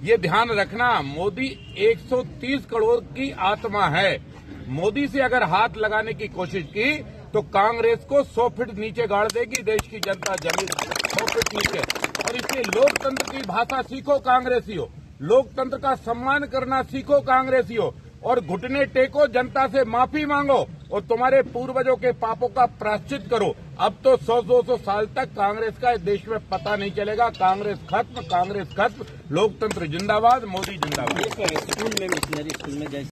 ये ध्यान रखना, मोदी 130 करोड़ की आत्मा है। मोदी से अगर हाथ लगाने की कोशिश की तो कांग्रेस को 100 फीट नीचे गाड़ देगी देश की जनता, जमीन 100 फीट नीचे। और इसलिए लोकतंत्र की भाषा सीखो कांग्रेसियों, लोकतंत्र का सम्मान करना सीखो कांग्रेसियों, और घुटने टेको, जनता से माफी मांगो और तुम्हारे पूर्वजों के पापों का प्रायश्चित करो। अब तो 100-200 साल तक कांग्रेस का देश में पता नहीं चलेगा। कांग्रेस खत्म, कांग्रेस खत्म, लोकतंत्र जिंदाबाद, मोदी जिंदाबाद। स्कूल में मिशनरी स्कूल में